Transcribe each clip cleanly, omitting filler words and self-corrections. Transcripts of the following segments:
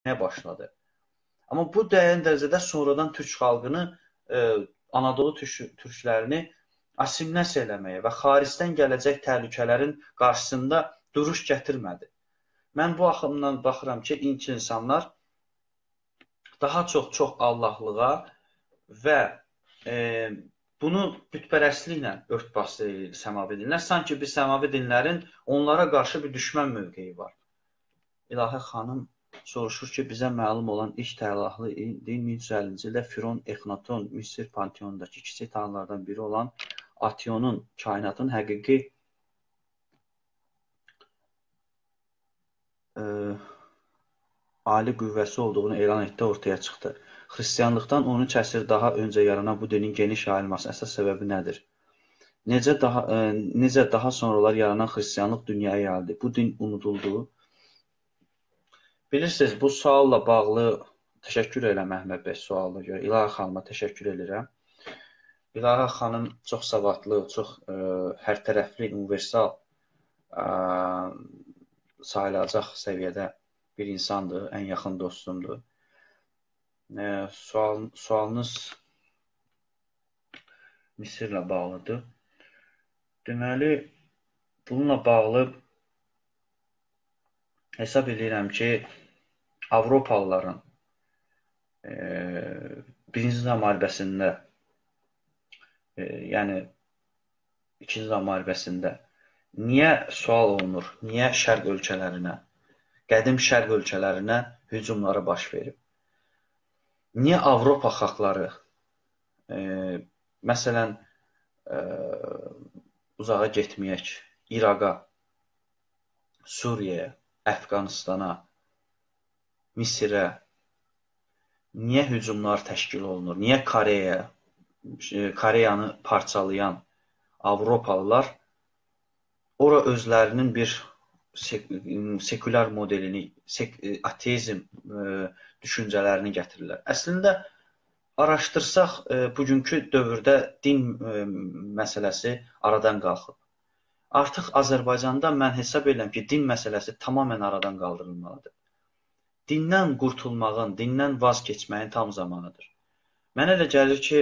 başladı. Amma bu dəyən dərəcədə sonradan türk xalqını, Anadolu türklərini assimilasiya eləməyə və xaricdən gələcək təhlükələrin qarşısında duruş gətirmədi. Mən bu axımdan baxıram ki, ilk insanlar daha çox Allahlığa və bunu bütpərəstliklə ört-bas edir səmavi dinlər. Sanki bir səmavi dinlərin onlara qarşı bir düşmən mövqeyi var. İlahi xanım soruşur ki, bizə məlum olan ilk təllahlı din 1150-ci ildə Firon Exnaton Misir panteonundakı kiçik tanrılardan biri olan Ationun kainatın həqiqi ali qüvvəsi olduğunu elan etdi, ortaya çıxdı. Xristianlıqdan 13 əsr daha öncə yaranan bu dinin geniş yayılması əsas səbəbi nədir? Necə daha sonralar yaranan xristianlıq dünyaya yayıldı? Bu din unuduldu. Bilirsiniz, bu sualla bağlı təşəkkür edirəm Əhməd bəy sualına görə. İlahi xanıma təşəkkür edirəm. İlahi xanım çox savadlı, çox hərtərəfli, universal sayılacaq səviyyədə bir insandır, ən yaxın dostumdur. Sualınız Misirlə bağlıdır. Deməli, bununla bağlı hesab edirəm ki, Avropalıların Birinci Dünya müharibəsində, yəni İkinci Dünya müharibəsində niyə sual olunur, niyə şərq ölkələrinə, qədim şərq ölkələrinə hücumları baş verib? Niyə Avropa xalqları, məsələn, uzağa getməyək, İraqa, Suriyaya, Əfqanistana, Misirə niyə hücumlar təşkil olunur? Niyə Koreyanı parçalayan Avropalılar ora özlərinin bir sekulyar modelini, ateizm düşüncələrini gətirirlər. Əslində, araşdırsaq, bugünkü dövrdə din məsələsi aradan qalxıb. Artıq Azərbaycanda mən hesab edirəm ki, din məsələsi tamamilə aradan qaldırılmalıdır. Dindən qurtulmağın, dindən vaz keçməyin tam zamanıdır. Mənə elə gəlir ki,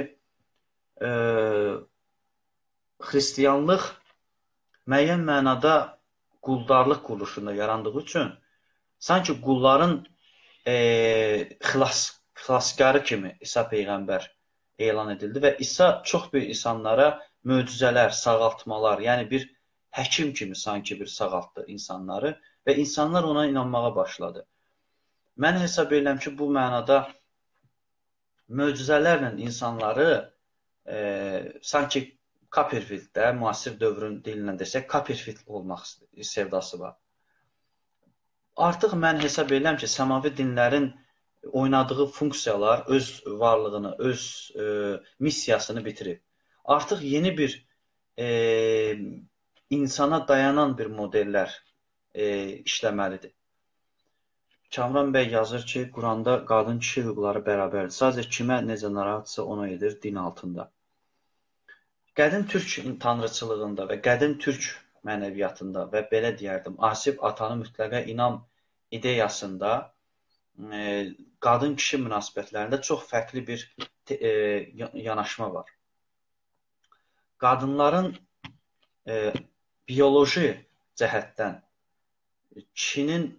xristiyanlıq müəyyən mənada quldarlıq quruluşunda yarandığı üçün sanki qulların xilaskarı kimi İsa Peyğəmbər elan edildi və İsa çox bir insanlara möcüzələr, sağaltmalar, yəni bir həkim kimi sanki bir sağaltdı insanları və insanlar ona inanmağa başladı. Mən hesab edirəm ki, bu mənada möcüzələrlə insanları sanki Copperfielddə, müasir dövrün dilindən desək, Copperfield olmaq sevdası var. Artıq mən hesab edirəm ki, səmavi dinlərin oynadığı funksiyalar öz varlığını, öz missiyasını bitirib. Artıq yeni bir insana dayanan bir modellər işləməlidir. Kamran bəy yazır ki, Quranda qadın kişi hüquqları bərabərdir. Sadəcə kimə necə narahatsa ona edir din altında. Qədim türk tanrıçılığında və qədim türk mənəviyyatında və belə deyərdim, Asib atanı mütləqə inam ideyasında qadın-kişi münasibətlərində çox fərqli bir yanaşma var. Qadınların bioloji cəhətdən kişinin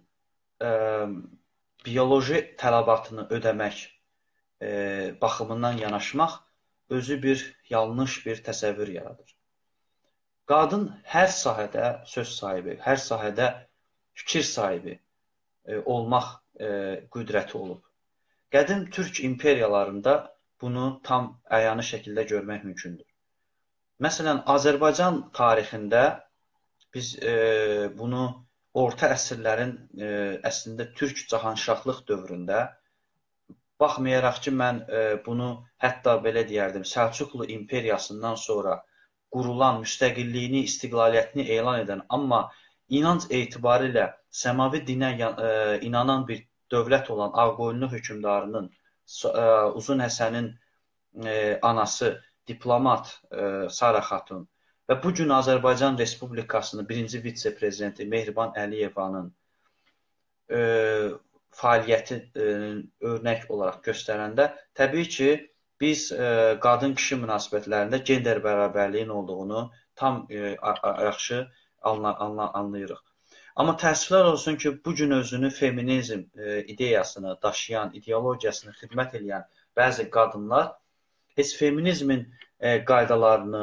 bioloji tələbatını ödəmək baxımından yanaşmaq özü bir yanlış bir təsəvvür yaradır. Qadın hər sahədə söz sahibi, hər sahədə fikir sahibi olmaq qüdrəti olub. Qədim türk imperiyalarında bunu tam əyani şəkildə görmək mümkündür. Məsələn, Azərbaycan tarixində biz bunu orta əsrlərin əslində türk cahanşahlıq dövründə, baxmayaraq ki, mən bunu hətta belə deyərdim, Səlcuqlu imperiyasından sonra qurulan, müstəqilliyini, istiqlaliyyətini elan edən, amma inanc etibarilə səmavi dinə inanan bir dövlət olan Ağqoyunlu hökmdarının, Uzun Həsənin anası, diplomat Sara Xatun və bugün Azərbaycan Respublikasının birinci vitse-prezidenti Mehriban Əliyevanın fəaliyyəti örnək olaraq göstərəndə, təbii ki, biz qadın-kişi münasibətlərində gender bərabərliyin olduğunu tam yaxşı anlayırıq. Amma təəssüflər olsun ki, bu gün özünü feminizm ideyasını daşıyan, ideologiyasını xidmət edən bəzi qadınlar heç feminizmin qaydalarını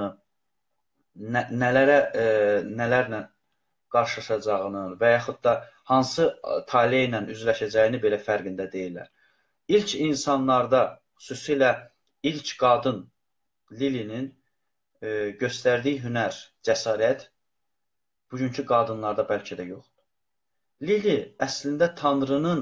nələrlə qarşılaşacağını və yaxud da hansı taleyə ilə üzləşəcəyini belə fərqində deyirlər. İlk insanlarda, xüsusilə ilk qadın Lilinin göstərdiyi hünər, cəsarət bugünkü qadınlarda bəlkə də yoxdur. Lili əslində Tanrının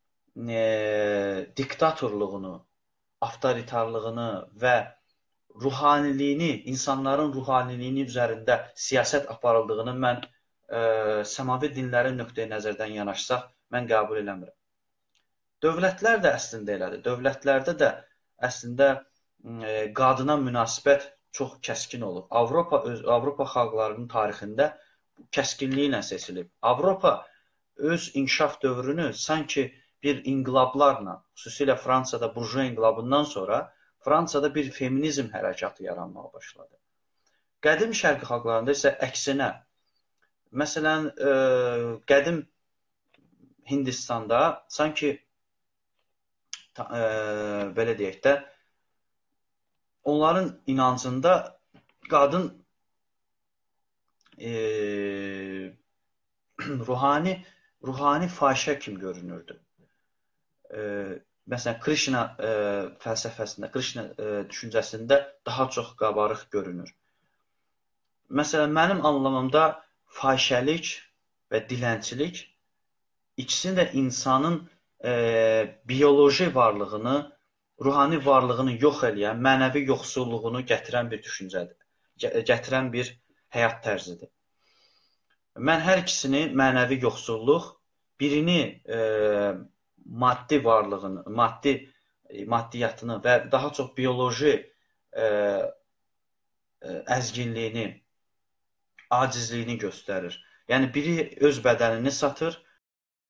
diktatorluğunu, avtoritarlığını və ruhaniliyini, insanların ruhaniliyini üzərində siyasət aparıldığını mən səmavi dinlərin nöqteyi nəzərdən yanaşsaq, mən qəbul eləmirəm. Dövlətlər də əslində elədir. Dövlətlərdə də əslində qadına münasibət çox kəskin olub. Avropa xalqlarının tarixində kəskinliklə seçilib. Avropa öz inkişaf dövrünü sanki bir inqilablarla, xüsusilə Fransada burjua inqilabından sonra Fransada bir feminizm hərəkatı yaranmağa başladı. Qədim şərqi xalqlarında isə əksinə, məsələn, qədim Hindistanda sanki belə deyək də, onların inancında qadın ruhani fahişə kimi görünürdü. Məsələn, Krishna fəlsəfəsində, Krishna düşüncəsində daha çox qabarıq görünür. Məsələn, mənim anlamamda fahişəlik və dilənçilik ikisini də insanın biyoloji varlığını, ruhani varlığını yox eləyən, mənəvi yoxsulluğunu gətirən bir düşüncədir, gətirən bir həyat tərzidir. Mən hər ikisini, mənəvi yoxsulluq, birini maddi varlığını, maddiyyatını və daha çox bioloji əzginliyini, acizliyini göstərir. Yəni, biri öz bədənini satır,